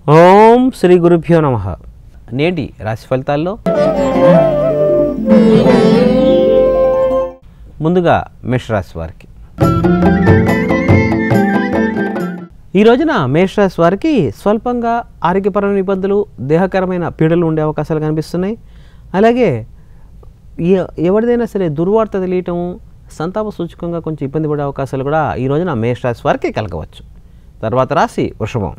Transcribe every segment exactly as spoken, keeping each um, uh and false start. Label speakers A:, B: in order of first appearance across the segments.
A: ఓం శ్రీ గురుభ్యో నమః. నేటి రాశి ఫలితాల్లో ముందుగా మేషరాశి వారికి ఈ రోజున మేషరాశి వారికి స్వల్పంగా ఆరోగ్యపరమైన ఇబ్బందులు, దేహకరమైన పీడలు ఉండే అవకాశాలు కనిపిస్తున్నాయి. అలాగే ఎవరిదైనా సరే దుర్వార్త తెలియటం, సంతాప సూచకంగా కొంచెం ఇబ్బంది పడే అవకాశాలు కూడా ఈ రోజున మేషరాశి వారికి కలగవచ్చు. తర్వాత రాశి వృషభం.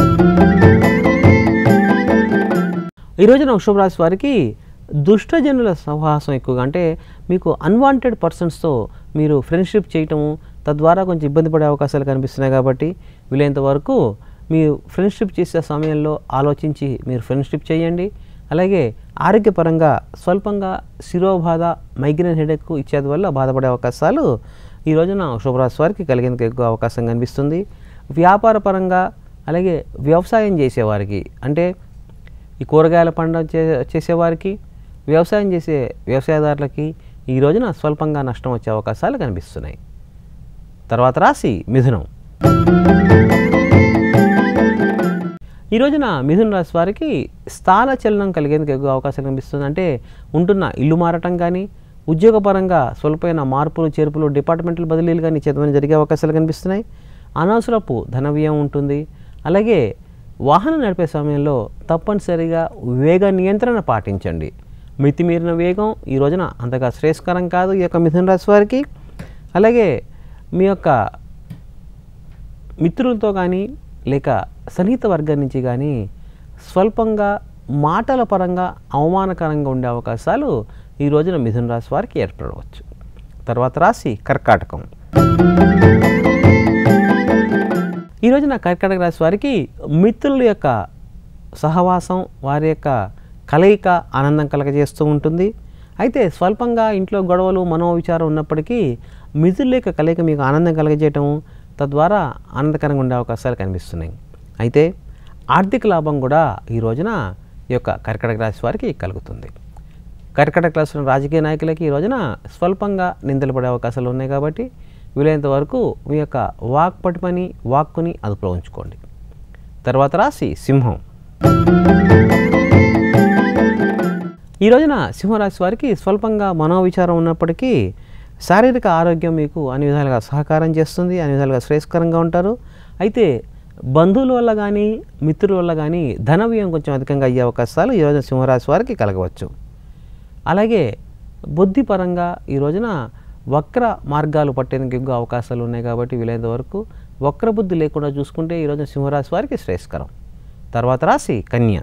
A: ఈ రోజున వృషభ రాశి వారికి దుష్టజనుల సహవాసం ఎక్కువగా, అంటే మీకు అన్వాంటెడ్ పర్సన్స్తో మీరు ఫ్రెండ్షిప్ చేయటము, తద్వారా కొంచెం ఇబ్బంది పడే అవకాశాలు కనిపిస్తున్నాయి. కాబట్టి వీలైనంత వరకు మీరు ఫ్రెండ్షిప్ చేసే సమయంలో ఆలోచించి మీరు ఫ్రెండ్షిప్ చేయండి. అలాగే ఆరోగ్యపరంగా స్వల్పంగా శిరోబాధ, మైగ్రేన్ హెడేక్ ఇచ్చేది వల్ల బాధపడే అవకాశాలు ఈ రోజున వృషభ రాశి వారికి కలిగేందుకు ఎక్కువ అవకాశం కనిపిస్తుంది. వ్యాపార పరంగా అలాగే వ్యవసాయం చేసేవారికి, అంటే ఈ కూరగాయల పంట చే చేసేవారికి వ్యవసాయం చేసే వ్యవసాయదారులకి ఈ రోజున స్వల్పంగా నష్టం వచ్చే అవకాశాలు కనిపిస్తున్నాయి. తర్వాత రాశి మిథునం. ఈ రోజున మిథున రాశి వారికి స్థాన చలనం కలిగేందుకు ఎక్కువ అవకాశం కనిపిస్తుంది. అంటే ఉంటున్న ఇల్లు మారటం కానీ, ఉద్యోగపరంగా స్వల్పమైన మార్పులు చేర్పులు, డిపార్ట్మెంటల్ బదిలీలు కానీ చేతమని జరిగే అవకాశాలు కనిపిస్తున్నాయి. అనవసరపు ధన వ్యయం ఉంటుంది. అలాగే వాహనం నడిపే సమయంలో తప్పనిసరిగా వేగ నియంత్రణ పాటించండి. మితిమీరిన వేగం ఈ రోజున అంతగా శ్రేయస్కరం కాదు ఈ యొక్క మిథున రాశి వారికి. అలాగే మీ యొక్క మిత్రులతో కానీ లేక సన్నిహిత వర్గం నుంచి కానీ స్వల్పంగా మాటల పరంగా అవమానకరంగా ఉండే అవకాశాలు ఈ రోజున మిథున రాశి వారికి ఏర్పడవచ్చు. తర్వాత రాశి కర్కాటకం. ఈ రోజున కర్కాటక రాశి వారికి మిత్రుల యొక్క సహవాసం, వారి యొక్క కలయిక ఆనందం కలగజేస్తూ ఉంటుంది. అయితే స్వల్పంగా ఇంట్లో గొడవలు, మనోవిచారం ఉన్నప్పటికీ మిత్రుల యొక్క కలయిక మీకు ఆనందం కలగజేయటం, తద్వారా ఆనందకరంగా ఉండే అవకాశాలు కనిపిస్తున్నాయి. అయితే ఆర్థిక లాభం కూడా ఈ రోజున ఈ యొక్క కర్కాటక రాశి వారికి కలుగుతుంది. కర్కాటక రాశి రాజకీయ నాయకులకి ఈ రోజున స్వల్పంగా నిందలు పడే అవకాశాలు ఉన్నాయి. కాబట్టి వీలైనంత వరకు మీ యొక్క వాక్ పటిమని, వాక్కుని అదుపులో ఉంచుకోండి. తర్వాత రాశి సింహం. ఈ రోజున సింహరాశి వారికి స్వల్పంగా మనోవిచారం ఉన్నప్పటికీ శారీరక ఆరోగ్యం మీకు అన్ని విధాలుగా సహకారం చేస్తుంది, అన్ని విధాలుగా శ్రేయస్కరంగా ఉంటారు. అయితే బంధువుల వల్ల కానీ మిత్రుల వల్ల కానీ ధన వ్యయం కొంచెం అధికంగా అయ్యే అవకాశాలు ఈ రోజున సింహరాశి వారికి కలగవచ్చు. అలాగే బుద్ధిపరంగా ఈ రోజున వక్ర మార్గాలు పట్టేందుకు ఎక్కువ అవకాశాలు ఉన్నాయి. కాబట్టి వీలైనంత వరకు వక్ర బుద్ధి లేకుండా చూసుకుంటే ఈ రోజున సింహరాశి వారికి శ్రేయస్కరం. తర్వాత రాశి కన్య.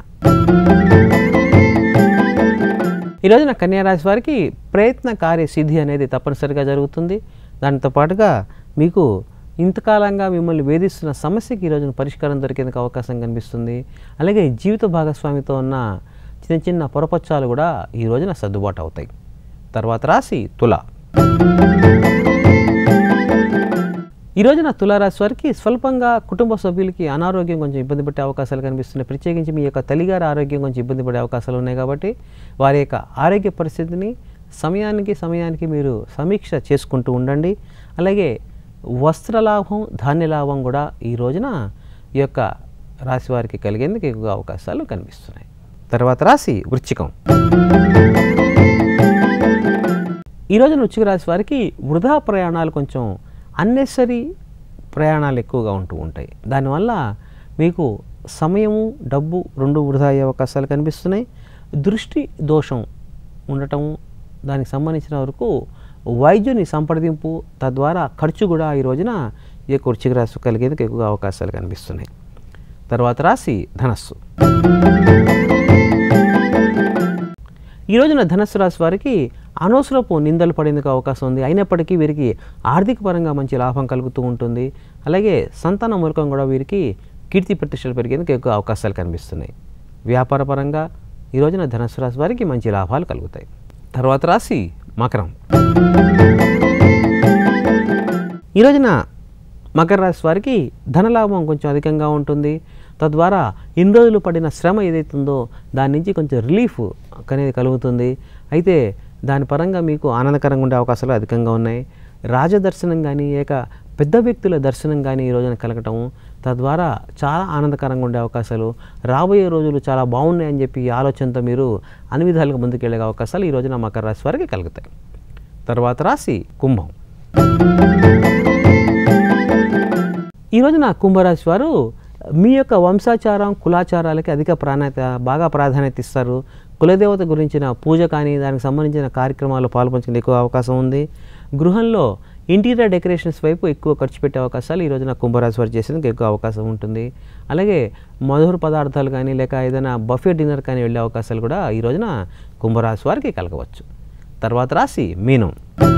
A: ఈ రోజున కన్యా రాశి వారికి ప్రయత్న కార్యసిద్ధి అనేది తప్పనిసరిగా జరుగుతుంది. దానితో పాటుగా మీకు ఇంతకాలంగా మిమ్మల్ని వేధిస్తున్న సమస్యకి ఈ రోజున పరిష్కారం దొరికేందుకు అవకాశం కనిపిస్తుంది. అలాగే జీవిత భాగస్వామితో ఉన్న చిన్న చిన్న పొరపచ్చాలు కూడా ఈ రోజున సర్దుబాటు అవుతాయి. తర్వాత రాశి తుల. ఈ రోజున తులారాశి వారికి స్వల్పంగా కుటుంబ సభ్యులకి అనారోగ్యం కొంచెం ఇబ్బంది పడే అవకాశాలు కనిపిస్తున్నాయి. ప్రత్యేకించి మీ యొక్క తల్లిగారి ఆరోగ్యం కొంచెం ఇబ్బంది పడే అవకాశాలు ఉన్నాయి. కాబట్టి వారి యొక్క ఆరోగ్య పరిస్థితిని సమయానికి సమయానికి మీరు సమీక్ష చేసుకుంటూ ఉండండి. అలాగే వస్త్రలాభం, ధాన్యలాభం కూడా ఈ రోజున ఈ యొక్క రాశి వారికి కలిగేందుకు ఎక్కువ అవకాశాలు కనిపిస్తున్నాయి. తర్వాత రాశి వృశ్చికం. ఈ రోజున వృశ్చిక రాశి వారికి వృధా ప్రయాణాలు, కొంచెం అన్నెసరీ ప్రయాణాలు ఎక్కువగా ఉంటూ ఉంటాయి. దానివల్ల మీకు సమయము, డబ్బు రెండు వృధా అయ్యే అవకాశాలు కనిపిస్తున్నాయి. దృష్టి దోషం ఉండటం, దానికి సంబంధించిన వరకు వైద్యుని సంప్రదింపు, తద్వారా ఖర్చు కూడా ఈ రోజున ఈ యొక్క వృశ్చిక రాశి కలిగేందుకు ఎక్కువగా అవకాశాలు కనిపిస్తున్నాయి. తర్వాత రాశి ధనస్సు. ఈ రోజున ధనస్సు రాశి వారికి అనవసరపు నిందలు పడేందుకు అవకాశం ఉంది. అయినప్పటికీ వీరికి ఆర్థిక పరంగా మంచి లాభం కలుగుతూ ఉంటుంది. అలాగే సంతాన మూలకం కూడా వీరికి కీర్తి ప్రతిష్టలు పెరిగేందుకు ఎక్కువ అవకాశాలు కనిపిస్తున్నాయి. వ్యాపార పరంగా ఈ రోజున ధనస్సు రాశి వారికి మంచి లాభాలు కలుగుతాయి. తర్వాత రాశి మకరం. ఈ రోజున మకర రాశి వారికి ధనలాభం కొంచెం అధికంగా ఉంటుంది. తద్వారా ఇన్ని రోజులు పడిన శ్రమ ఏదైతుందో దాని నుంచి కొంచెం రిలీఫ్ అనేది కలుగుతుంది. అయితే దాని పరంగా మీకు ఆనందకరంగా ఉండే అవకాశాలు అధికంగా ఉన్నాయి. రాజదర్శనం కానీ, ఏక పెద్ద వ్యక్తుల దర్శనం కానీ ఈ రోజున కలగటం, తద్వారా చాలా ఆనందకరంగా ఉండే అవకాశాలు, రాబోయే రోజులు చాలా బాగున్నాయని చెప్పి ఈ ఆలోచనతో మీరు అన్ని విధాలుగా ముందుకెళ్ళే అవకాశాలు ఈ రోజున మకర రాశి వారికి కలుగుతాయి. తర్వాత రాశి కుంభం. ఈ రోజున కుంభరాశి వారు మీ యొక్క వంశాచారం, కులాచారాలకి అధిక ప్రాధాన్యత బాగా ప్రాధాన్యత ఇస్తారు. కులదేవత గురించిన పూజ కానీ దానికి సంబంధించిన కార్యక్రమాల్లో పాల్పంచుకునే ఎక్కువ అవకాశం ఉంది. గృహంలో ఇంటీరియర్ డెకరేషన్స్ వైపు ఎక్కువ ఖర్చు పెట్టే అవకాశాలు ఈ రోజున కుంభరాశి వారు చేసేందుకు ఎక్కువ అవకాశం ఉంటుంది. అలాగే మధుర పదార్థాలు కానీ లేక ఏదైనా బఫే డిన్నర్ కానీ వెళ్ళే అవకాశాలు కూడా ఈ రోజున కుంభరాశి వారికి కలగవచ్చు. తర్వాత రాశి మీనం.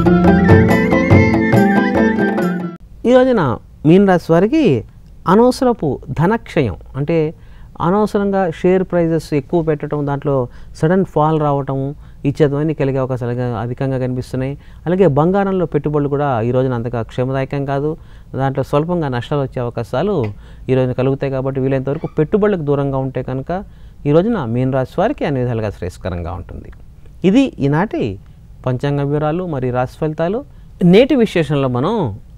A: ఈ రోజున మీన రాశి వారికి అనవసరపు ధనక్షయం, అంటే అనవసరంగా షేర్ ప్రైజెస్ ఎక్కువ పెట్టడం, దాంట్లో సడన్ ఫాల్ రావటం ఇచ్చేదవన్నీ కలిగే అవకాశాలు అధికంగా కనిపిస్తున్నాయి. అలాగే బంగారంలో పెట్టుబడులు కూడా ఈ రోజున అంతగా క్షేమదాయకం కాదు, దాంట్లో స్వల్పంగా నష్టాలు వచ్చే అవకాశాలు ఈ రోజున కలుగుతాయి. కాబట్టి వీలైనంత వరకు పెట్టుబడులకు దూరంగా ఉంటే కనుక ఈ రోజున మీన రాశి వారికి అన్ని విధాలుగా శ్రేయస్కరంగా ఉంటుంది. ఇది ఈనాటి పంచాంగ వివరాలు మరియు రాశి ఫలితాలు. నేటి విశేషంలో మనం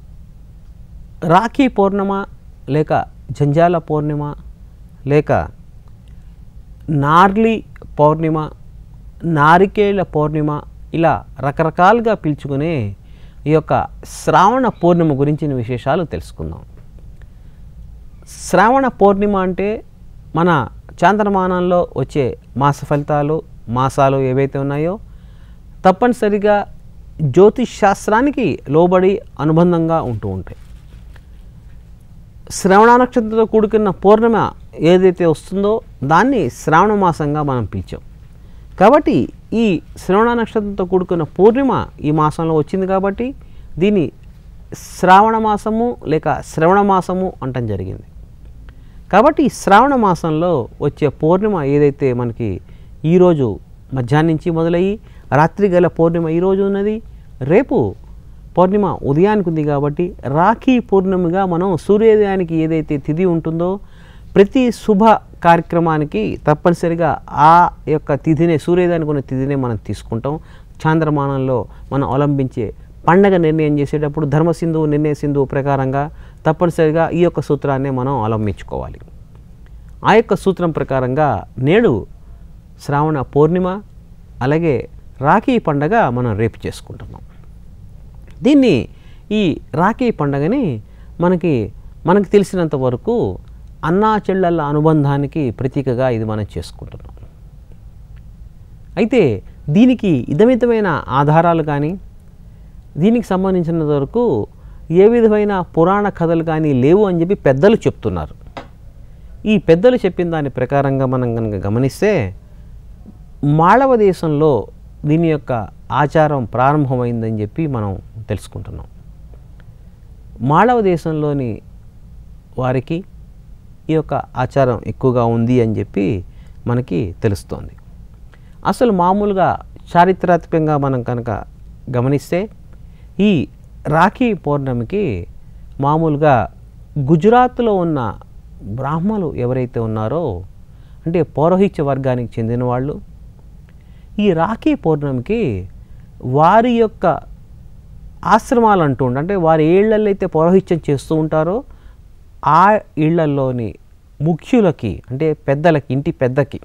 A: రాఖీ పౌర్ణమ లేక జంజాల పౌర్ణిమ లేక నార్లీ పౌర్ణిమ, నారికేళ పౌర్ణిమ, ఇలా రకరకాలుగా పిలుచుకునే ఈ యొక్క శ్రావణ పౌర్ణిమ గురించిన విశేషాలు తెలుసుకుందాం. శ్రావణ పౌర్ణిమ అంటే మన చాంద్రమానంలో వచ్చే మాస ఫలితాలు, మాసాలు ఏవైతే ఉన్నాయో తప్పనిసరిగా జ్యోతిష్ శాస్త్రానికి లోబడి అనుబంధంగా ఉంటూ ఉంటాయి. శ్రవణ నక్షత్రంతో కూడుకున్న పౌర్ణిమ ఏదైతే వస్తుందో దాన్ని శ్రావణ మాసంగా మనం పిలిచాం. కాబట్టి ఈ శ్రవణ నక్షత్రంతో కూడుకున్న పౌర్ణిమ ఈ మాసంలో వచ్చింది కాబట్టి దీన్ని శ్రావణ మాసము లేక శ్రవణ మాసము అంటం జరిగింది. కాబట్టి శ్రావణ మాసంలో వచ్చే పౌర్ణిమ ఏదైతే మనకి ఈరోజు మధ్యాహ్నం నుంచి మొదలయ్యి రాత్రి గల పౌర్ణిమ ఈరోజు ఉన్నది, రేపు పౌర్ణిమ ఉదయానికి ఉంది. కాబట్టి రాఖీ పౌర్ణమిగా మనం సూర్యోదయానికి ఏదైతే తిథి ఉంటుందో ప్రతి శుభ కార్యక్రమానికి తప్పనిసరిగా ఆ యొక్క తిథినే, సూర్యోదయానికి ఉన్న తిథినే మనం తీసుకుంటాం. చాంద్రమానంలో మనం అవలంబించే పండగ నిర్ణయం చేసేటప్పుడు ధర్మసింధు నిర్ణయ సింధువు ప్రకారంగా తప్పనిసరిగా ఈ యొక్క సూత్రాన్ని మనం అవలంబించుకోవాలి. ఆ యొక్క సూత్రం ప్రకారంగా నేడు శ్రావణ పౌర్ణిమ అలాగే రాఖీ పండగ మనం రేపు చేసుకుంటున్నాం. దీన్ని ఈ రాఖీ పండగని మనకి మనకు తెలిసినంత వరకు అన్నా చెల్లెళ్ళ అనుబంధానికి ప్రతీకగా ఇది మనం చేసుకుంటున్నాం. అయితే దీనికి ఇదమితమైన ఆధారాలు కానీ దీనికి సంబంధించినంత వరకు ఏ విధమైన పురాణ కథలు కానీ లేవు అని చెప్పి పెద్దలు చెప్తున్నారు. ఈ పెద్దలు చెప్పిన దాని ప్రకారంగా మనం కనుక గమనిస్తే మాళవ దేశంలో దీని యొక్క ఆచారం ప్రారంభమైందని చెప్పి మనం తెలుసుకుంటున్నాం. మాళవ దేశంలోని వారికి ఈ యొక్క ఆచారం ఎక్కువగా ఉంది అని చెప్పి మనకి తెలుస్తోంది. అసలు మామూలుగా చారిత్రాత్మకంగా మనం కనుక గమనిస్తే ఈ రాఖీ పౌర్ణమికి మామూలుగా గుజరాత్లో ఉన్న బ్రాహ్మలు ఎవరైతే ఉన్నారో అంటే పౌరోహిత్య వర్గానికి చెందిన వాళ్ళు ఈ రాఖీ పౌర్ణమికి వారి యొక్క ఆశ్రమాలు అంటూ ఉండే, అంటే వారి ఇళ్లలో అయితే పౌరోహిత్యం చేస్తూ ఉంటారో ఆ ఇళ్లలోని ముఖ్యులకి అంటే పెద్దలకి, ఇంటి పెద్దకి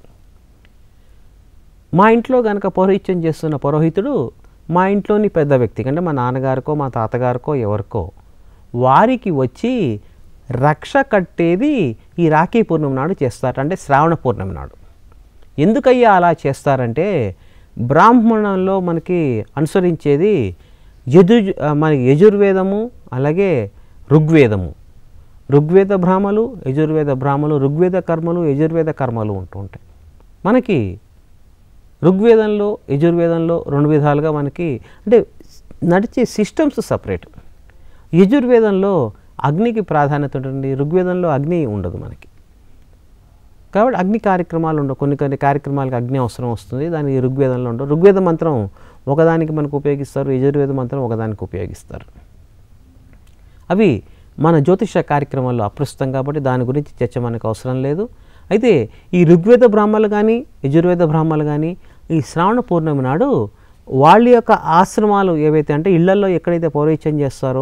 A: మా ఇంట్లో కనుక పౌరోహిత్యం చేస్తున్న పురోహితుడు మా ఇంట్లోని పెద్ద వ్యక్తికి అంటే మా నాన్నగారికో మా తాతగారికో ఎవరికో వారికి వచ్చి రక్ష కట్టేది ఈ రాఖీ పౌర్ణమి నాడు చేస్తారు, అంటే శ్రావణ పౌర్ణమి నాడు. ఎందుకయ్యా అలా చేస్తారంటే బ్రాహ్మణంలో మనకి అనుసరించేది యజు మనకి యజుర్వేదము అలాగే ఋగ్వేదము, ఋగ్వేద బ్రాహ్మలు యజుర్వేద బ్రాహ్మలు, ఋగ్వేద కర్మలు యజుర్వేద కర్మలు ఉంటూ ఉంటాయి. మనకి ఋగ్వేదంలో యజుర్వేదంలో రెండు విధాలుగా మనకి అంటే నడిచే సిస్టమ్స్ సపరేట్. యజుర్వేదంలో అగ్నికి ప్రాధాన్యత ఉంటుంది, ఋగ్వేదంలో అగ్ని ఉండదు మనకి. కాబట్టి అగ్ని కార్యక్రమాలు ఉండవు, కొన్ని కొన్ని కార్యక్రమాలకు అగ్ని అవసరం వస్తుంది, దానికి ఋగ్వేదంలో ఉండవు. ఋగ్వేద మంత్రం ఒకదానికి మనకు ఉపయోగిస్తారు, యజుర్వేద మంత్రం ఒకదానికి ఉపయోగిస్తారు. అవి మన జ్యోతిష కార్యక్రమాల్లో అప్రస్తుతం కాబట్టి దాని గురించి చర్చ మనకు అవసరం లేదు. అయితే ఈ ఋగ్వేద బ్రాహ్మణులు కానీ యజుర్వేద బ్రాహ్మణులు కానీ ఈ శ్రావణ పౌర్ణమి నాడు వాళ్ళ యొక్క ఆశ్రమాలు ఏవైతే అంటే ఇళ్లల్లో ఎక్కడైతే పౌరోహిత్యం చేస్తారో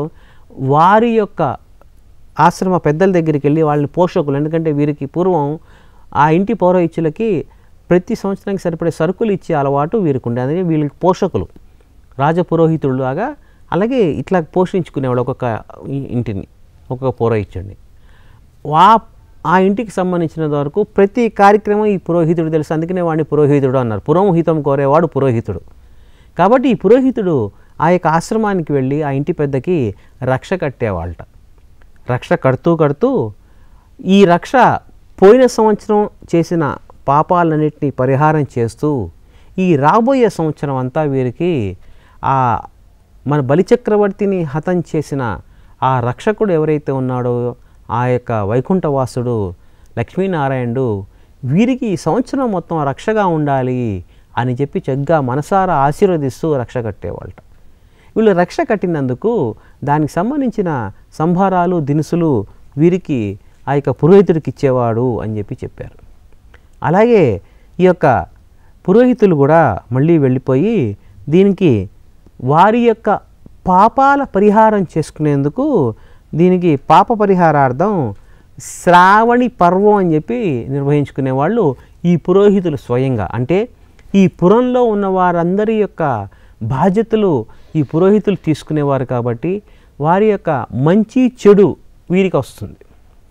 A: వారి యొక్క ఆశ్రమ పెద్దల దగ్గరికి వెళ్ళి వాళ్ళని పోషకులు, ఎందుకంటే వీరికి పూర్వం ఆ ఇంటి పౌరోహిత్యులకి ప్రతి సంవత్సరానికి సరిపడే సరుకులు ఇచ్చే అలవాటు వీరికి ఉండే, అందుకే వీళ్ళకి పోషకులు రాజపురోహితుడు లాగా అలాగే ఇట్లా పోషించుకునేవాడు ఒక్కొక్క ఇంటిని, ఒక్కొక్క పౌరోహిత్యుడిని. వా ఆ ఇంటికి సంబంధించిన వరకు ప్రతి కార్యక్రమం ఈ పురోహితుడు తెలుసు, అందుకనే వాడిని పురోహితుడు అన్నారు. పురోహితం కోరేవాడు పురోహితుడు. కాబట్టి ఈ పురోహితుడు ఆ యొక్క ఆశ్రమానికి వెళ్ళి ఆ ఇంటి పెద్దకి రక్ష కట్టేవాళ్ళట. రక్ష కడుతూ కడుతూ ఈ రక్ష పోయిన సంవత్సరం చేసిన పాపాలన్నింటినీ పరిహారం చేస్తూ ఈ రాబోయే సంవత్సరం అంతా వీరికి ఆ మన బలిచక్రవర్తిని హతం చేసిన ఆ రక్షకుడు ఎవరైతే ఉన్నాడో ఆ యొక్క వైకుంఠవాసుడు లక్ష్మీనారాయణుడు వీరికి ఈ సంవత్సరం మొత్తం రక్షగా ఉండాలి అని చెప్పి చక్కగా మనసారా ఆశీర్వదిస్తూ రక్ష కట్టేవాళ్ళట. వీళ్ళు రక్ష కట్టినందుకు దానికి సంబంధించిన సంభారాలు దినుసులు వీరికి ఆ యొక్క పురోహితుడికి ఇచ్చేవాడు అని చెప్పి చెప్పారు. అలాగే ఈ యొక్క పురోహితులు కూడా మళ్ళీ వెళ్ళిపోయి దీనికి వారి యొక్క పాపాల పరిహారం చేసుకునేందుకు దీనికి పాప పరిహారార్థం శ్రావణి పర్వం అని చెప్పి నిర్వహించుకునేవాళ్ళు ఈ పురోహితులు స్వయంగా. అంటే ఈ పురంలో ఉన్న వారందరి యొక్క బాధ్యతలు ఈ పురోహితులు తీసుకునేవారు కాబట్టి వారి యొక్క మంచి చెడు వీరికి వస్తుంది.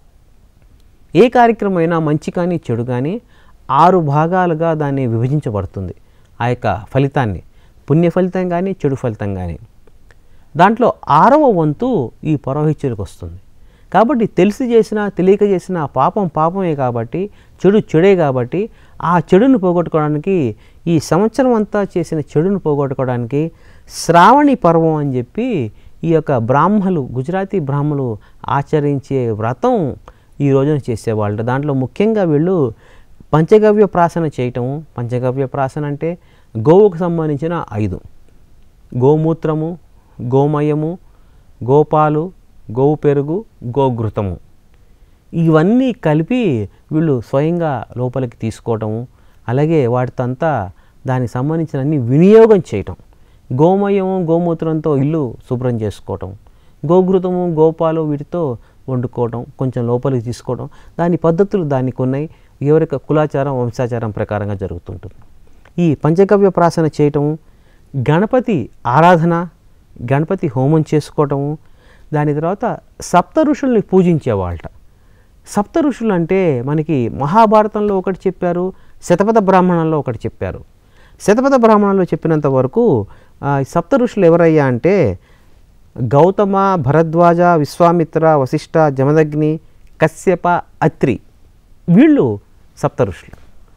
A: ఏ కార్యక్రమం అయినా మంచి కానీ చెడు కానీ ఆరు భాగాలుగా దాన్ని విభజించబడుతుంది. ఆ యొక్క ఫలితాన్ని పుణ్య ఫలితం కానీ చెడు ఫలితం కానీ దాంట్లో ఆరవ వంతు ఈ పౌరోహిత్యులకు వస్తుంది. కాబట్టి తెలిసి చేసినా తెలియక చేసిన పాపం పాపమే కాబట్టి చెడు చెడే కాబట్టి ఆ చెడును పోగొట్టుకోవడానికి ఈ సంవత్సరం అంతా చేసిన చెడును పోగొట్టుకోవడానికి శ్రావణి పర్వం అని చెప్పి ఈ యొక్క బ్రాహ్మలు గుజరాతీ బ్రాహ్మలు ఆచరించే వ్రతం ఈ రోజున చేసేవాళ్ళు. దాంట్లో ముఖ్యంగా వీళ్ళు పంచగవ్య ప్రాసన చేయటము. పంచగవ్య ప్రాసన అంటే గోవుకు సంబంధించిన ఐదు: గోమూత్రము, గోమయము, గోపాలు, గోవు పెరుగు, గోఘృతము. ఇవన్నీ కలిపి వీళ్ళు స్వయంగా లోపలికి తీసుకోవటము, అలాగే వాటితంతా దానికి సంబంధించిన అన్ని వినియోగం చేయటం. గోమయము గోమూత్రంతో ఇల్లు శుభ్రం చేసుకోవటం, గోఘృతము గోపాలు వీటితో వండుకోవటం, కొంచెం లోపలికి తీసుకోవడం. దాని పద్ధతులు దానికి ఉన్నాయి. ఎవరికి కులాచారం వంశాచారం ప్రకారంగా జరుగుతుంటుంది. ఈ పంచగవ్య ప్రాసన చేయటము, గణపతి ఆరాధన, గణపతి హోమం చేసుకోవటము, దాని తర్వాత సప్త ఋషుల్ని పూజించేవాళ్ళట. సప్త ఋషులు అంటే మనకి మహాభారతంలో ఒకటి చెప్పారు, శతపథ బ్రాహ్మణంలో ఒకటి చెప్పారు. శతపథ బ్రాహ్మణంలో చెప్పినంత వరకు సప్త ఋషులు ఎవరయ్యా అంటే గౌతమ, భరద్వాజ, విశ్వామిత్ర, వశిష్ఠ, జమదగ్ని, కశ్యప, అత్రి, వీళ్ళు సప్త ఋషులు.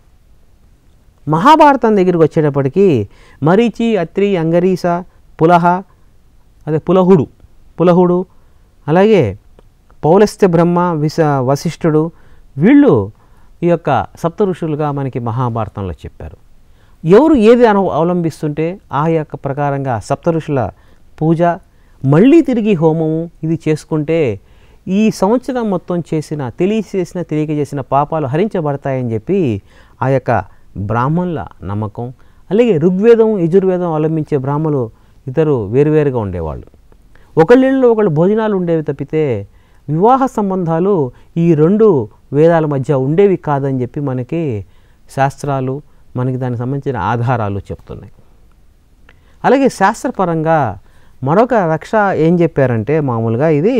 A: మహాభారతం దగ్గరికి వచ్చేటప్పటికి మరీచి, అత్రి, అంగరీష, పులహ, అదే పులహుడు పులహుడు అలాగే పౌలస్త్య బ్రహ్మ, విశ వశిష్ఠుడు, వీళ్ళు ఈ యొక్క సప్త ఋషులుగా మనకి మహాభారతంలో చెప్పారు. ఎవరు ఏది అను అవలంబిస్తుంటే ఆ యొక్క ప్రకారంగా సప్త ఋషుల పూజ, మళ్ళీ తిరిగి హోమము ఇది చేసుకుంటే ఈ సంవత్సరం మొత్తం చేసిన తెలియ చేసిన తెలియక చేసిన పాపాలు హరించబడతాయని చెప్పి ఆ యొక్క బ్రాహ్మణుల నమ్మకం. అలాగే ఋగ్వేదం, యజుర్వేదం అవలంబించే బ్రాహ్మణులు ఇద్దరు వేరువేరుగా ఉండేవాళ్ళు. ఒకళ్ళిళ్ళు ఒకళ్ళు భోజనాలు ఉండేవి తప్పితే వివాహ సంబంధాలు ఈ రెండు వేదాల మధ్య ఉండేవి కాదని చెప్పి మనకి శాస్త్రాలు మనకి దానికి సంబంధించిన ఆధారాలు చెప్తున్నాయి. అలాగే శాస్త్రపరంగా మరొక రక్ష ఏం చెప్పారంటే మామూలుగా ఇది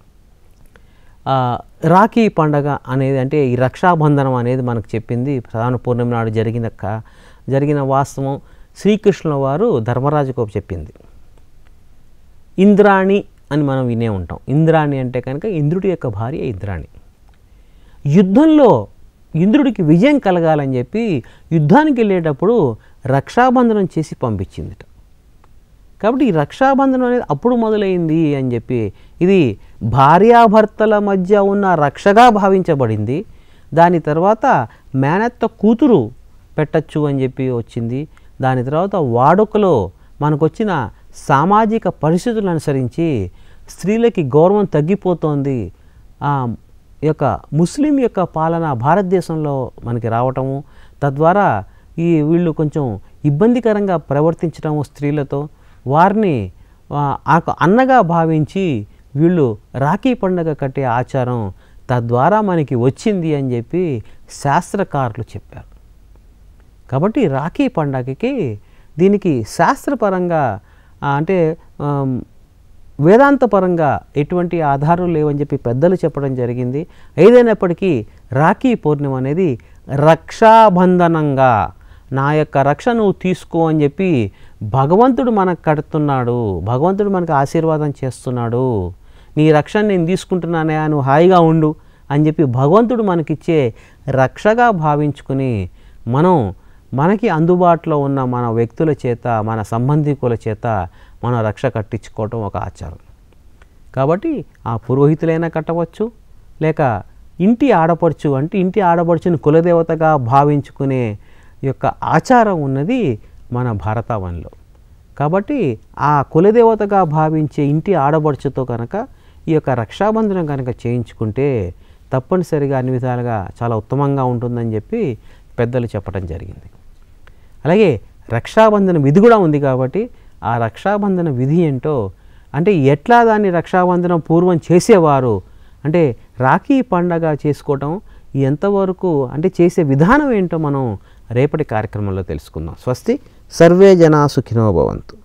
A: రాఖీ పండగ అనేది, అంటే ఈ రక్షాబంధనం అనేది మనకు చెప్పింది ప్రధాన పూర్ణిమ నాడు జరిగిన జరిగిన వాస్తవం శ్రీకృష్ణుల వారు ధర్మరాజుకు చెప్పింది. ఇంద్రాణి అని మనం వినే ఉంటాం. ఇంద్రాణి అంటే కనుక ఇంద్రుడి యొక్క భార్య ఇంద్రాణి. యుద్ధంలో ఇంద్రుడికి విజయం కలగాలని చెప్పి యుద్ధానికి వెళ్ళేటప్పుడు రక్షాబంధనం చేసి పంపించిందిట. కాబట్టి ఈ రక్షాబంధనం అనేది అప్పుడు మొదలైంది అని చెప్పి ఇది భార్యాభర్తల మధ్య ఉన్న రక్షగా భావించబడింది. దాని తర్వాత మేనత్త కూతురు పెట్టచ్చు అని చెప్పి వచ్చింది. దాని తర్వాత వాడుకలో మనకు వచ్చిన సామాజిక పరిస్థితులను అనుసరించి స్త్రీలకి గౌరవం తగ్గిపోతోంది. ఆ యొక్క ముస్లిం యొక్క పాలన భారతదేశంలో మనకి రావటము, తద్వారా ఈ వీళ్ళు కొంచెం ఇబ్బందికరంగా ప్రవర్తించడము స్త్రీలతో, వారిని అన్నగా భావించి వీళ్ళు రాఖీ పండుగ కట్టే ఆచారం తద్వారా మనకి వచ్చింది అని చెప్పి శాస్త్రకారులు చెప్పారు. కాబట్టి రాఖీ పండగకి దీనికి శాస్త్రపరంగా అంటే వేదాంతపరంగా ఎటువంటి ఆధారం లేవని చెప్పి పెద్దలు చెప్పడం జరిగింది. ఏదైనప్పటికీ రాఖీ పౌర్ణమి అనేది రక్షాబంధనంగా నా యొక్క రక్ష నువ్వు తీసుకో అని చెప్పి భగవంతుడు మనకు కడుతున్నాడు, భగవంతుడు మనకు ఆశీర్వాదం చేస్తున్నాడు. నీ రక్షణ నేను తీసుకుంటున్నానే, నువ్వు హాయిగా ఉండు అని చెప్పి భగవంతుడు మనకిచ్చే రక్షగా భావించుకుని మనం మనకి అందుబాటులో ఉన్న మన వ్యక్తుల చేత, మన సంబంధికుల చేత మన రక్ష కట్టించుకోవటం ఒక ఆచారం. కాబట్టి ఆ పురోహితులైనా కట్టవచ్చు, లేక ఇంటి ఆడపడుచు అంటే ఇంటి ఆడపడుచుని కులదేవతగా భావించుకునే యొక్క ఆచారం ఉన్నది మన భారతావనిలో. కాబట్టి ఆ కులదేవతగా భావించే ఇంటి ఆడపడుచుతో కనుక ఈ యొక్క రక్షాబంధనం కనుక చేయించుకుంటే తప్పనిసరిగా అన్ని విధాలుగా చాలా ఉత్తమంగా ఉంటుందని చెప్పి పెద్దలు చెప్పడం జరిగింది. అలాగే రక్షాబంధన విధి కూడా ఉంది. కాబట్టి ఆ రక్షాబంధన విధి ఏంటో, అంటే ఎట్లా దాన్ని రక్షాబంధనం పూర్వం చేసేవారు, అంటే రాఖీ పండగ చేసుకోవటం ఎంతవరకు అంటే చేసే విధానం ఏంటో మనం రేపటి కార్యక్రమంలో తెలుసుకుందాం. స్వస్తి. సర్వే జనా సుఖినో భవంతు.